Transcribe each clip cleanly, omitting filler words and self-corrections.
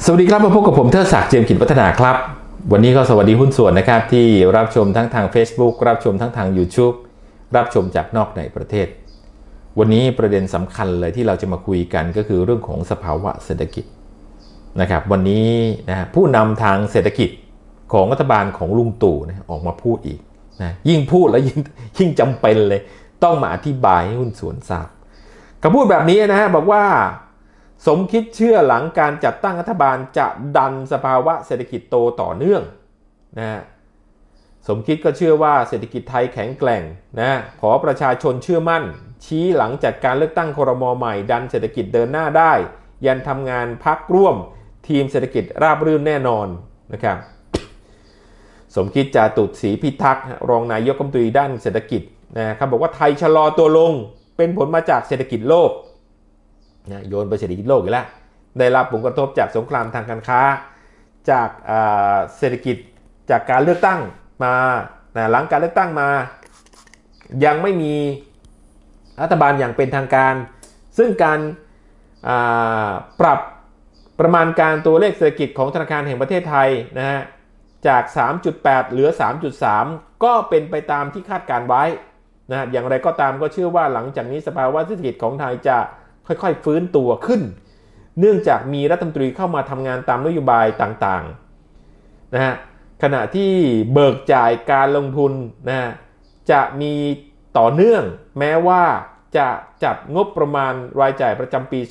สวัสดีครับมาพบกับผมเทิดศักดิ์เจียมกิจพัฒนาครับวันนี้ก็สวัสดีหุ้นส่วนนะครับที่รับชมทั้งทาง Facebook รับชมทั้งทาง YouTube รับชมจากนอกในประเทศวันนี้ประเด็นสำคัญเลยที่เราจะมาคุยกันก็คือเรื่องของสภาวะเศรษฐกิจนะครับวันนี้นะผู้นำทางเศรษฐกิจของรัฐบาลของลุงตู่นะออกมาพูดอีกนะยิ่งพูดแล้วยิ่งจำเป็นเลยต้องมาอธิบายให้หุ้นส่วนทราบเขาพูดแบบนี้นะฮะบอกว่าสมคิดเชื่อหลังการจัดตั้งรัฐบาลจะดันสภาวะเศรษฐกิจโตต่อเนื่องนะสมคิดก็เชื่อว่าเศรษฐกิจไทยแข็งแกร่งนะขอประชาชนเชื่อมั่นชี้หลังจากการเลือกตั้งครม.ใหม่ดันเศรษฐกิจเดินหน้าได้ยันทำงานพรรคร่วมทีมเศรษฐกิจราบรื่นแน่นอนนะครับสมคิดจาตุศรีพิทักษ์รองนายกรัฐมนตรีด้านเศรษฐกิจนะครับบอกว่าไทยชะลอตัวลงเป็นผลมาจากเศรษฐกิจโลกโยนไปเศรษฐกิจโลกอีกแล้วได้รับผลกระทบจากสงครามทางการค้าจากเศรษฐกิจจากการเลือกตั้งมาหลังการเลือกตั้งมายังไม่มีรัฐบาลอย่างเป็นทางการซึ่งการปรับประมาณการตัวเลขเศรษฐกิจของธนาคารแห่งประเทศไทยนะฮะจาก 3.8 เหลือ 3.3 ก็เป็นไปตามที่คาดการไว้นะอย่างไรก็ตามก็เชื่อว่าหลังจากนี้สภาวะเศรษฐกิจของไทยจะค่อยๆฟื้นตัวขึ้นเนื่องจากมีรัฐมนตรีเข้ามาทำงานตามนโยบายต่างๆนะฮะขณะที่เบิกจ่ายการลงทุนนะจะมีต่อเนื่องแม้ว่าจะจัดงบประมาณรายจ่ายประจำปี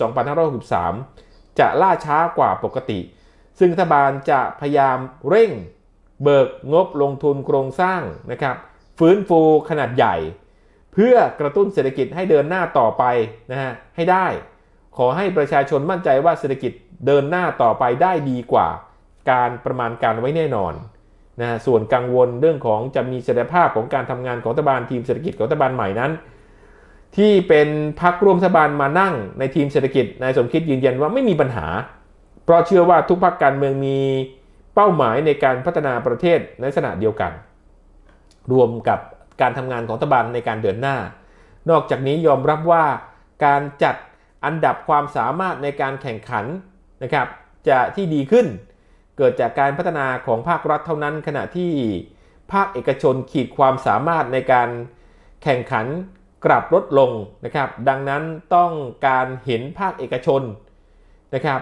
2563 จะล่าช้ากว่าปกติซึ่งรัฐบาลจะพยายามเร่งเบิกงบลงทุนโครงสร้างนะครับฟื้นฟูขนาดใหญ่เพื่อกระตุ้นเศรษฐกิจให้เดินหน้าต่อไปนะฮะให้ได้ขอให้ประชาชนมั่นใจว่าเศรษฐกิจเดินหน้าต่อไปได้ดีกว่าการประมาณการไว้แน่นอนนะส่วนกังวลเรื่องของจะมีเสถียรภาพของการทำงานของรัฐบาลทีมเศรษฐกิจของรัฐบาลใหม่นั้นที่เป็นพรรคร่วมรัฐบาลมานั่งในทีมเศรษฐกิจนายสมคิดยืนยันว่าไม่มีปัญหาเพราะเชื่อว่าทุกพรรคการเมืองมีเป้าหมายในการพัฒนาประเทศในลักษณะเดียวกันรวมกับการทำงานของรัฐบาลในการเดินหน้านอกจากนี้ยอมรับว่าการจัดอันดับความสามารถในการแข่งขันนะครับจะที่ดีขึ้นเกิดจากการพัฒนาของภาครัฐเท่านั้นขณะที่ภาคเอกชนขีดความสามารถในการแข่งขันกลับลดลงนะครับดังนั้นต้องการเห็นภาคเอกชนนะครับ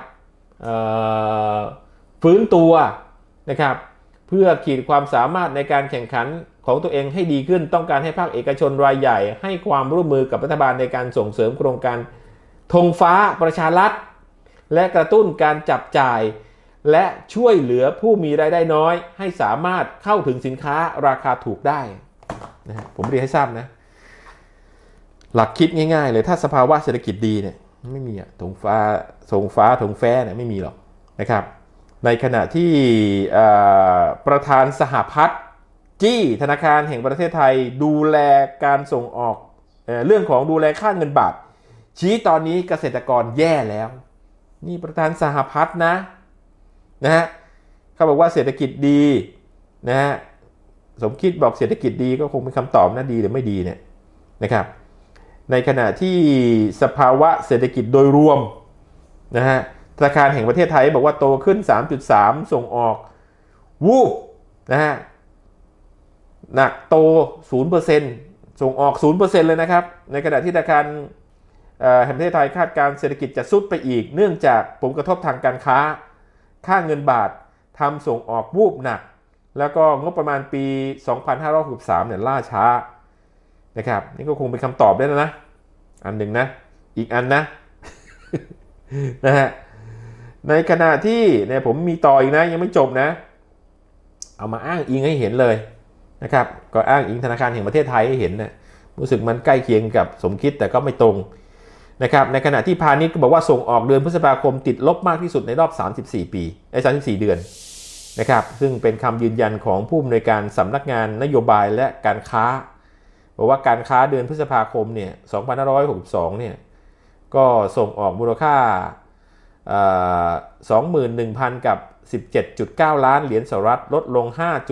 ฟื้นตัวนะครับเพื่อขีดความสามารถในการแข่งขันของตัวเองให้ดีขึ้นต้องการให้ภาคเอกชนรายใหญ่ให้ความร่วมมือกับรัฐบาลในการส่งเสริมโครงการธงฟ้าประชารัฐและกระตุ้นการจับจ่ายและช่วยเหลือผู้มีรายได้น้อยให้สามารถเข้าถึงสินค้าราคาถูกได้นะฮะผมเรียนให้ทราบนะหลักคิดง่ายๆเลยถ้าสภาวะเศรษฐกิจดีเนี่ยไม่มีธงฟ้าธงแฟ้เนี่ยไม่มีหรอกนะครับในขณะที่ประธานสหพัฒน์จี้ธนาคารแห่งประเทศไทยดูแลการส่งออกเรื่องของดูแลค่าเงินบาทชี้ตอนนี้เกษตรกรแย่แล้วนี่ประธานสหพัฒน์นะฮะเขาบอกว่าเศรษฐกิจดีนะฮะสมคิดบอกเศรษฐกิจดีก็คงเป็นคำตอบนะดีหรือไม่ดีเนี่ยนะครับในขณะที่สภาวะเศรษฐกิจโดยรวมนะฮะธนาคารแห่งประเทศไทยบอกว่าโตขึ้น 3.3 ส่งออกวูบนะฮะหนักโต 0% ส่งออก 0% เลยนะครับในขณะที่ธนาคารแห่งประเทศไทยคาดการเศรษฐกิจจะทรุดไปอีกเนื่องจากผลกระทบทางการค้าค่าเงินบาททำส่งออกวูบหนักแล้วก็งบประมาณปี 2563 เนี่ยล่าช้านะครับนี่ก็คงเป็นคำตอบได้แล้วนะอันหนึ่งนะอีกอันนะ นะฮะในขณะที่เนี่ยผมมีต่ออีกนะยังไม่จบนะเอามาอ้างอิงให้เห็นเลยนะครับก็อ้างอิงธนาคารแห่งประเทศไทยให้เห็นนะรู้สึกมันใกล้เคียงกับสมคิดแต่ก็ไม่ตรงนะครับในขณะที่พาณิชย์ก็บอกว่าส่งออกเดือนพฤษภาคมติดลบมากที่สุดในรอบ34 ปี34 เดือนนะครับซึ่งเป็นคำยืนยันของผู้อำนวยการสำนักงานนโยบายและการค้าบอกว่าการค้าเดือนพฤษภาคมเนี่ย2562เนี่ยก็ส่งออกมูลค่า21,000 กับ 17.9 ล้านเหรียญสหรัฐลดลง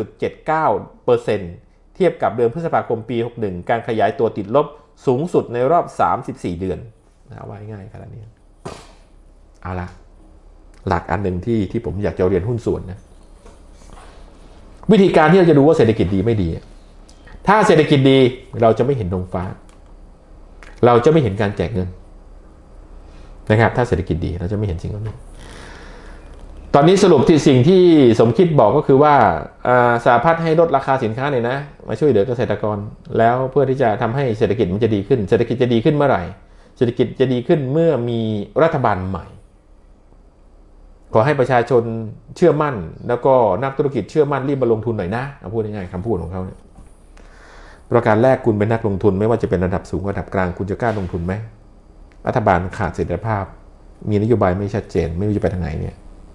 5.79% เทียบกับเดือนพฤษภาคมปี61การขยายตัวติดลบสูงสุดในรอบ34 เดือนนะว่าง่ายขนาดนี้เอาละหลักอันหนึ่งที่ผมอยากจะเรียนหุ้นส่วนนะวิธีการที่เราจะดูว่าเศรษฐกิจดีไม่ดีถ้าเศรษฐกิจดีเราจะไม่เห็นธงฟ้าเราจะไม่เห็นการแจกเงินนะครับถ้าเศรษฐกิจดีเราจะไม่เห็นสิ่งนี้ตอนนี้สรุปที่สิ่งที่สมคิดบอกก็คือว่าสหพัฒน์ให้ลดราคาสินค้าหน่อยนะมาช่วยเหลือเกษตรกรแล้วเพื่อที่จะทำให้เศรษฐกิจมันจะดีขึ้นเศรษฐกิจจะดีขึ้นเมื่อไหร่เศรษฐกิจจะดีขึ้นเมื่อมีรัฐบาลใหม่ขอให้ประชาชนเชื่อมั่นแล้วก็นักธุรกิจเชื่อมั่นรีบมาลงทุนหน่อยนะพูดง่ายๆคำพูดของเขาเนี่ยประการแรกคุณเป็นนักลงทุนไม่ว่าจะเป็นระดับสูงระดับกลางคุณจะกล้าลงทุนไหมรัฐบาลขาดเสถียรภาพมีนโยบายไม่ชัดเจนไม่รู้จะไปทางไหนเนี่ย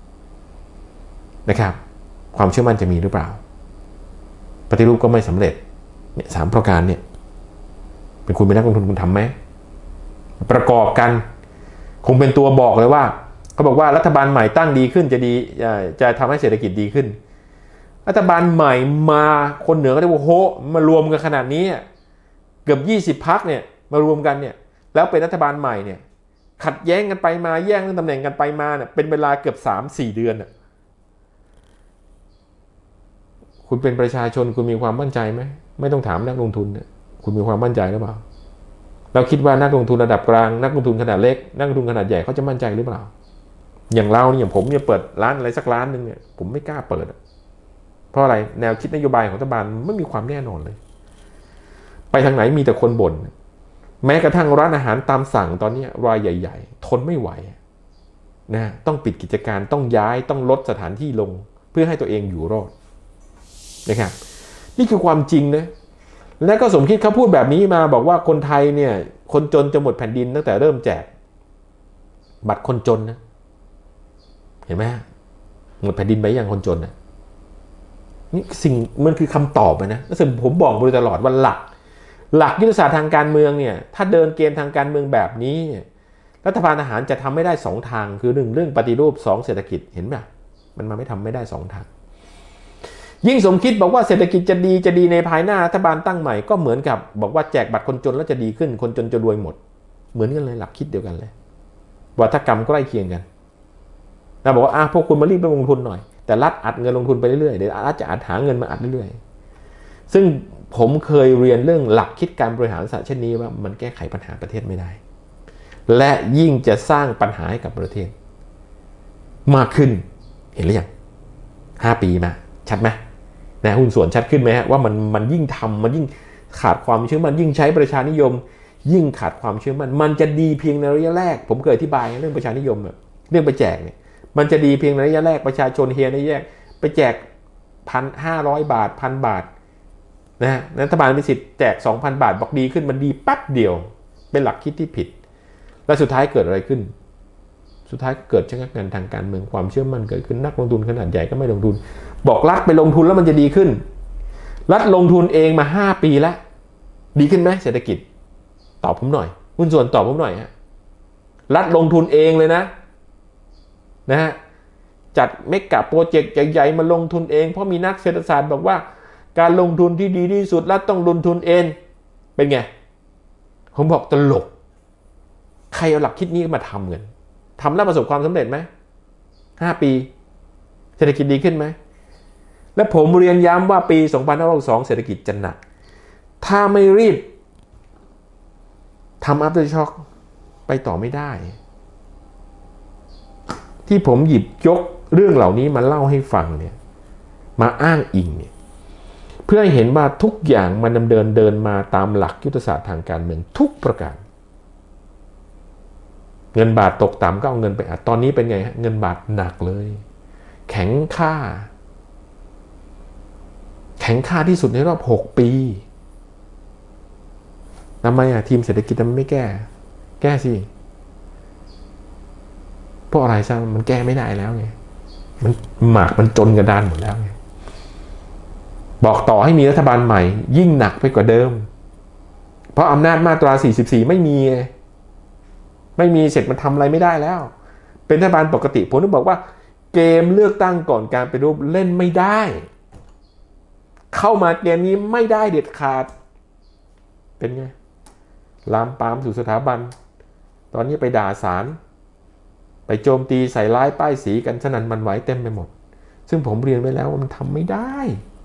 นะครับความเชื่อมั่นจะมีหรือเปล่าปฏิรูปก็ไม่สำเร็จเนี่ย3ประการเนี่ยเป็นคุณเป็นนักลงทุนคุณทำไหมประกอบกันคงเป็นตัวบอกเลยว่าเขาบอกว่ารัฐบาลใหม่ตั้งดีขึ้นจะทำให้เศรษฐกิจดีขึ้นรัฐบาลใหม่มาคนเหนือก็เรียกว่าโหมารวมกันขนาดนี้เกือบ20 พรรคเนี่ยมารวมกันเนี่ยแล้วเป็นรัฐบาลใหม่เนี่ยขัดแย้งกันไปมาแย่งเรื่องตำแหน่งกันไปมาเนี่ยเป็นเวลาเกือบ 3-4 เดือนคุณเป็นประชาชนคุณมีความมั่นใจไหมไม่ต้องถามนักลงทุนเนี่ยคุณมีความมั่นใจหรือเปล่าเราคิดว่านักลงทุนระดับกลางนักลงทุนขนาดเล็กนักลงทุนขนาดใหญ่เขาจะมั่นใจหรือเปล่าอย่างเราเนี่ยผมเนี่ยเปิดร้านอะไรสักร้านนึงเนี่ยผมไม่กล้าเปิดเพราะอะไรแนวคิดนโยบายของรัฐบาลไม่มีความแน่นอนเลยไปทางไหนมีแต่คนบ่นแม้กระทั่งร้านอาหารตามสั่งตอนนี้รายใหญ่ๆทนไม่ไหวนะต้องปิดกิจการต้องย้ายต้องลดสถานที่ลงเพื่อให้ตัวเองอยู่รอดนะครับนี่คือความจริงนะและก็สมคิดเขาพูดแบบนี้มาบอกว่าคนไทยเนี่ยคนจนจะหมดแผ่นดินตั้งแต่เริ่มแจกบัตรคนจนนะเห็นไหมหมดแผ่นดินไปอย่างคนจนนะนี่สิ่งมันคือคำตอบนะแล้วซึ่งผมบอกมาโดยตลอดว่าหลักยุทธศาสตร์ทางการเมืองเนี่ยถ้าเดินเกมทางการเมืองแบบนี้รัฐบาลทหารจะทำไม่ได้2 ทางคือ1เรื่องปฏิรูป2เศรษฐกิจเห็นไหมมันมาไม่ทำไม่ได้2 ทางยิ่งสมคิดบอกว่าเศรษฐกิจจะดีในภายหน้ารัฐบาลตั้งใหม่ก็เหมือนกับบอกว่าแจกบัตรคนจนแล้วจะดีขึ้นคนจนจะรวยหมดเหมือนกันเลยหลักคิดเดียวกันเลยวัฒกรรมใกล้เคียงกันเราบอกว่าพวกคุณมารีบไปลงทุนหน่อยแต่รัฐอัดเงินลงทุนไปเรื่อยๆเดี๋ยวรัฐจะหาเงินมาอัดเรื่อยๆซึ่งผมเคยเรียนเรื่องหลักคิดการบริหารศาสตร์เช่นนี้ว่ามันแก้ไขปัญหาประเทศไม่ได้และยิ่งจะสร้างปัญหาให้กับประเทศมากขึ้นเห็นหรือยัง5 ปีมาชัดไหมนะหุ้นส่วนชัดขึ้นไหมฮะว่ามันยิ่งทำมันยิ่งขาดความเชื่อมั่นยิ่งใช้ประชานิยมยิ่งขาดความเชื่อมั่นมันจะดีเพียงในระยะแรกผมเคยอธิบายเรื่องประชานิยมเรื่องไปแจกเนี่ยมันจะดีเพียงในระยะแรกประชาชนเฮียในแยกไปแจก1,500 บาท1,000 บาทนะรัฐบาลมีสิทธิ์แจก 2,000 บาทบอกดีขึ้นมันดีแป๊บเดียวเป็นหลักคิดที่ผิดและสุดท้ายเกิดอะไรขึ้นสุดท้ายเกิดชะงักงันทางการเมืองความเชื่อมั่นเกิดขึ้นนักลงทุนขนาดใหญ่ก็ไม่ลงทุนบอกรัฐไปลงทุนแล้วมันจะดีขึ้นรัฐลงทุนเองมา5 ปีแล้วดีขึ้นไหมเศรษฐกิจตอบผมหน่อยหุ้นส่วนตอบผมหน่อยฮะรัฐลงทุนเองเลยนะฮะจัดเมกะโปรเจกต์ใหญ่ๆมาลงทุนเองเพราะมีนักเศรษฐศาสตร์บอกว่าการลงทุนที่ดีที่สุดรัฐต้องลงทุนเองเป็นไงผมบอกตลกใครเอาหลักคิดนี้มาทำกันทำแล้วประสบความสำเร็จไหม5 ปีเศรษฐกิจดีขึ้นไหมและผมเรียนย้ำว่าปี2562เศรษฐกิจจะหนักถ้าไม่รีบทำ after shock ไปต่อไม่ได้ที่ผมหยิบยกเรื่องเหล่านี้มาเล่าให้ฟังเนี่ยมาอ้างอิงเนี่ยเพื่อให้เห็นว่าทุกอย่างมันดำเดินมาตามหลักยุทธศาสตร์ทางการเมืองทุกประการเงินบาทตกต่ำก็เอาเงินไปอัดตอนนี้เป็นไงฮะเงินบาทหนักเลยแข็งค่าที่สุดในรอบ6 ปีทำไมทีมเศรษฐกิจมันไม่แก้สิเพราะอะไรซะมันแก้ไม่ได้แล้วไงมันจนกระดานหมดแล้วไงบอกต่อให้มีรัฐบาลใหม่ยิ่งหนักไปกว่าเดิมเพราะอำนาจมาตรา44ไม่มีเสร็จมันทำอะไรไม่ได้แล้วเป็นรัฐบาลปกติผมต้องบอกว่าเกมเลือกตั้งก่อนการปฏิรูปเล่นไม่ได้เข้ามาเกมนี้ไม่ได้เด็ดขาดเป็นไงลามปามสู่สถาบันตอนนี้ไปด่าศาลไปโจมตีใส่ร้ายป้ายสีกันสนั่นหวั่นไหวเต็มไปหมดซึ่งผมเรียนไว้แล้วว่ามันทำไม่ได้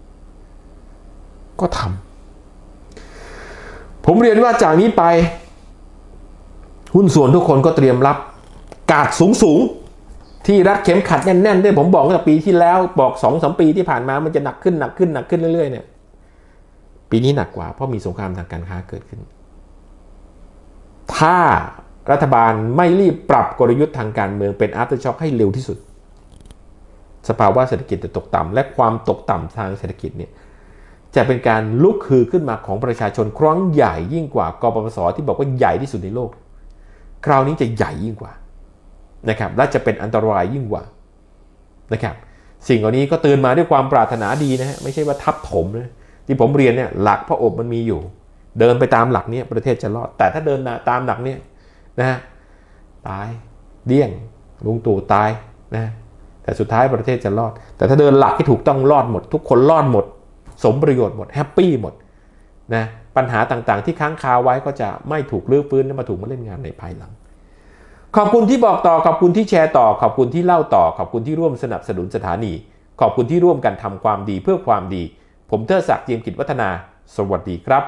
ก็ทำผมเรียนว่าจากนี้ไปหุ้นส่วนทุกคนก็เตรียมรับการ์ดสูงที่รัดเข็มขัดแน่นๆได้ผมบอกตั้งแต่ปีที่แล้วบอก 2-3 ปีที่ผ่านมามันจะหนักขึ้นเรื่อยๆเนี่ยปีนี้หนักกว่าเพราะมีสงครามทางการค้าเกิดขึ้นถ้ารัฐบาลไม่รีบปรับกลยุทธ์ทางการเมืองเป็น after shock ให้เร็วที่สุดสภาวะเศรษฐกิจจะตกต่ำและความตกต่ำทางเศรษฐกิจเนี่ยจะเป็นการลุกฮือขึ้นมาของประชาชนครั้งใหญ่ยิ่งกว่ากปปส.ที่บอกว่าใหญ่ที่สุดในโลกคราวนี้จะใหญ่ยิ่งกว่านะครับและจะเป็นอันตรายยิ่งกว่านะครับสิ่งเหล่านี้ก็เตือนมาด้วยความปรารถนาดีนะฮะไม่ใช่ว่าทับถมนะที่ผมเรียนเนี่ยหลักพระอบมันมีอยู่เดินไปตามหลักนี้ประเทศจะรอดแต่ถ้าเดินตามหลักนี้นะฮะตายเดี้ยงลุงตู่ตายนะแต่สุดท้ายประเทศจะรอดแต่ถ้าเดินหลักที่ถูกต้องรอดหมดทุกคนรอดหมดสมประโยชน์หมดแฮปปี้หมดนะปัญหาต่างๆที่ค้างคาไว้ก็จะไม่ถูกรื้อฟื้นและมาถูกมาเล่นงานในภายหลังขอบคุณที่บอกต่อขอบคุณที่แชร์ต่อขอบคุณที่เล่าต่อขอบคุณที่ร่วมสนับสนุนสถานีขอบคุณที่ร่วมกันทำความดีเพื่อความดีผมเทิดศักดิ์ เจียมกิจวัฒนาสวัสดีครับ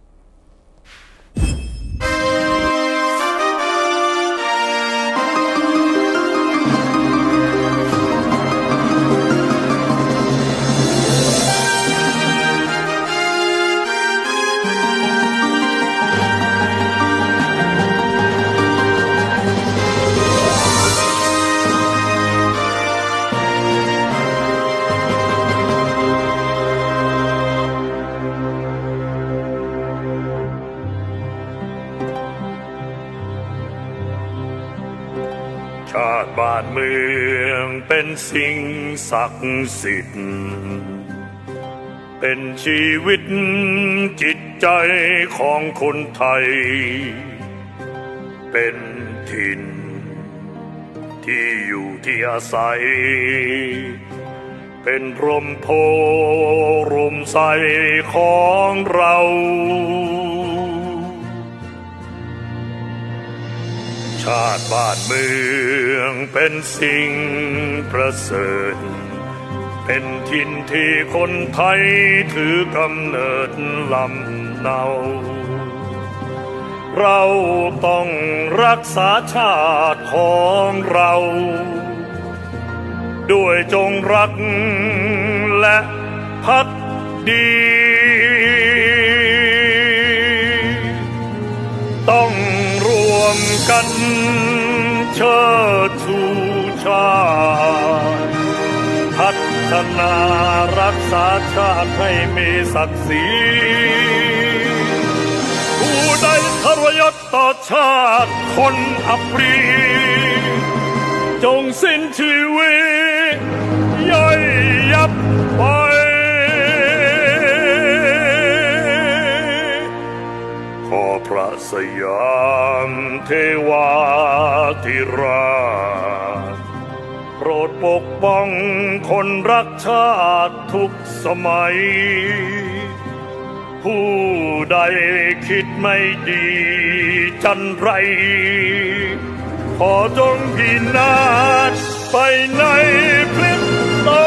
ชาติบ้านเมืองเป็นสิ่งศักดิ์สิทธิ์เป็นชีวิตจิตใจของคนไทยเป็นถิ่นที่อยู่ที่อาศัยเป็นร่มโพร่มใสของเราชาติบ้านเมืองเป็นสิ่งประเสริฐเป็นถิ่นที่คนไทยถือกำเนิดลำเนาเราต้องรักษาชาติของเราด้วยจงรักและภักดีต้องรวมกันเชิดชูชาติพัฒนารักษาชาติให้มีศักดิ์ศรีผู้ใดทรยศต่อชาติคนอัปรีจงสิ้นชีวิตย่อยยับไปขอพระสยามเทวาธิราชโปรดปกป้องคนรักชาติทุกสมัยผู้ใดคิดไม่ดีจันไรขอจงพินาศไปในพริบตา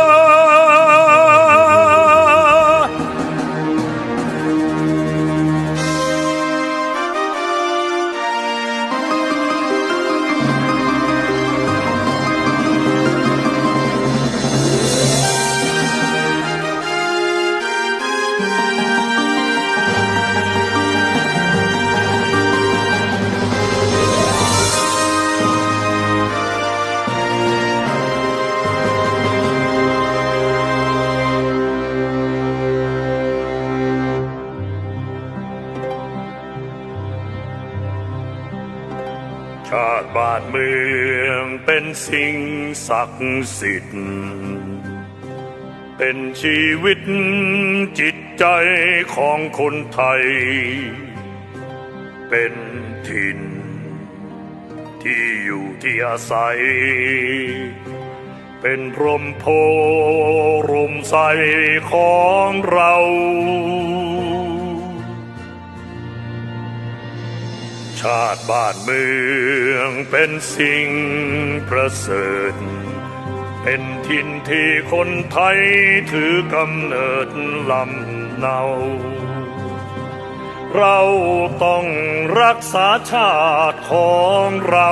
ชาติบ้านเมืองเป็นสิ่งศักดิ์สิทธิ์เป็นชีวิตจิตใจของคนไทยเป็นถิ่นที่อยู่ที่อาศัยเป็นร่มโพร่มใสของเราชาติบ้านเมืองเป็นสิ่งประเสริฐเป็นถิ่นที่คนไทยถือกำเนิดลำเนาเราต้องรักษาชาติของเรา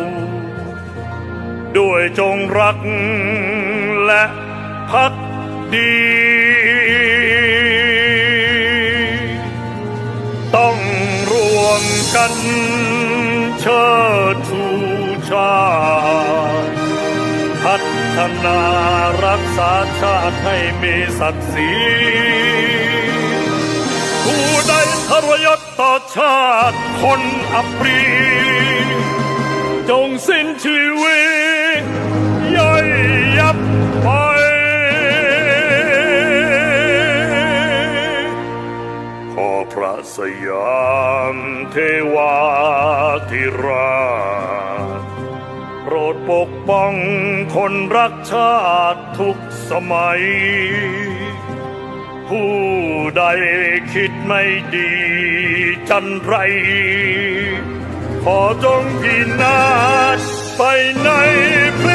ด้วยจงรักและภักดีต้องรวมกันเชิดชูชาติพัฒนารักษาชาติให้มีศักดิ์ศรีผู้ใดทรยศต่อชาติคนอัปรีจงสิ้นชีวิตย่อยยับไปขอพระสยามเทวาธิราชโปรดปกป้องคนรักชาติทุกสมัยผู้ใดคิดไม่ดีจันไรขอจงพินาศไปในพริ